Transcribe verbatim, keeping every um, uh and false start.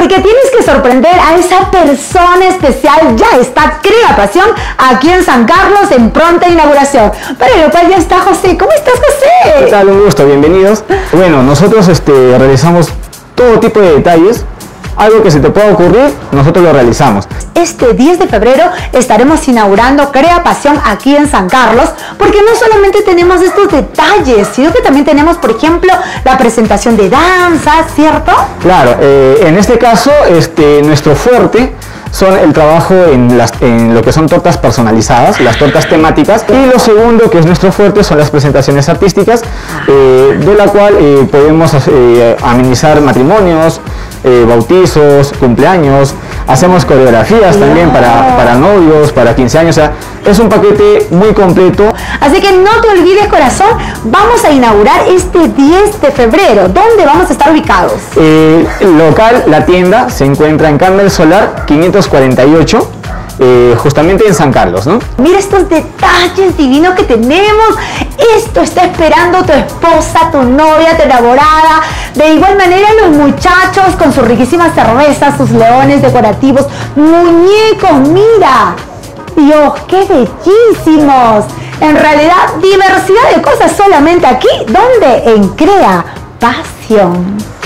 porque tienes que sorprender a esa persona especial. Ya está Crea Pasión aquí en San Carlos en pronta inauguración. Para lo cual ya está José. ¿Cómo estás, José? ¿Qué tal? Un gusto, bienvenidos. Bueno, nosotros este, realizamos todo tipo de detalles. Algo que se te pueda ocurrir, nosotros lo realizamos. Este diez de febrero estaremos inaugurando Crea Pasión aquí en San Carlos, porque no solamente tenemos estos detalles, sino que también tenemos, por ejemplo, la presentación de danza, ¿cierto? Claro, eh, en este caso, este, nuestro fuerte son el trabajo en, las, en lo que son tortas personalizadas, las tortas temáticas, y lo segundo que es nuestro fuerte son las presentaciones artísticas, eh, de la cual eh, podemos eh, amenizar matrimonios, eh, bautizos, cumpleaños, hacemos coreografías también para, para novios, para quince años, o sea, es un paquete muy completo. Así que no te olvides, corazón, vamos a inaugurar este diez de febrero. ¿Dónde vamos a estar ubicados? Eh, el local, la tienda, se encuentra en Carmel Solar quinientos cuarenta y ocho, eh, justamente en San Carlos, ¿no? Mira estos detalles divinos que tenemos. Esto está esperando tu esposa, tu novia, tu enamorada. De igual manera los muchachos con sus riquísimas cervezas, sus leones decorativos, muñecos, mira. Dios, qué bellísimos. En realidad, diversidad de cosas solamente aquí. ¿Dónde? En Crea Pasión.